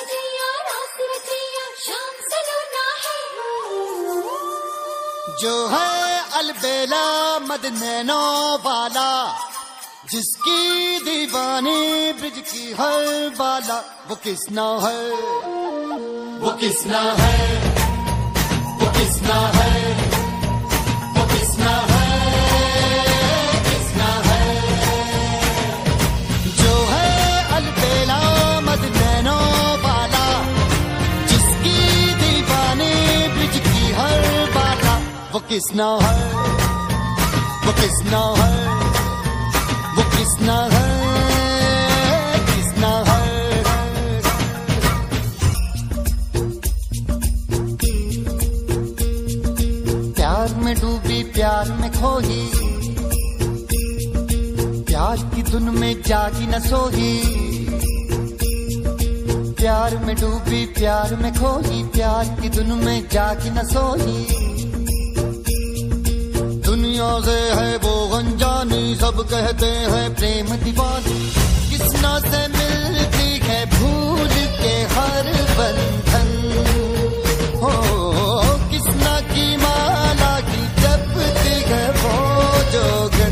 जो है अलबेला मदनैनो वाला, जिसकी दीवानी ब्रिज की हर बाला, वो किसना है, वो किसना है, वो किसना है, वो किसना है, किसना है। जो है अलबेला मदनैनो वाला, जिसकी दीवानी ब्रिज की हर बाला, वो किसना है, वो किसना है, वो किसना है, किसना है। प्यार में डूबी प्यार में खोही, प्यार की धुन में जागी न सोही। प्यार में डूबी प्यार में खोही, प्यार की धुन में जागी न सोही। दुनिया से है वो अनजानी, सब कहते हैं प्रेम दीवानी। किसना से मिलती है भूल के हर बंधन, हो किसना की माला की जपती है वो जोगन।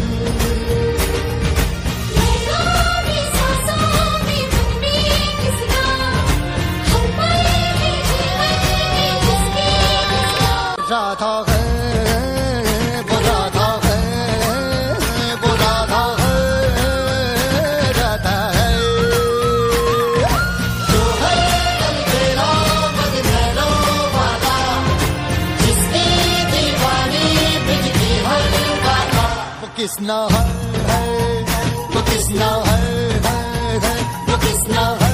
राधा है, वो राधा है, वो राधा है, राधा है। जो है अलबेला मदनैनो वाला, जिसकी दीवानी ब्रिज की हर बाला, वो किसना है, वो किसना है, वो किसना है।